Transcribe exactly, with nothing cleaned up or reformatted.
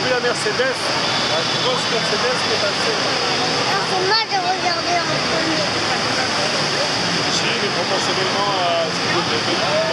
la Mercedes, la grosse Mercedes qui est passée. Alors c'est mal de regarder en premier. Si, mais proportionnellement à ce que vous avez.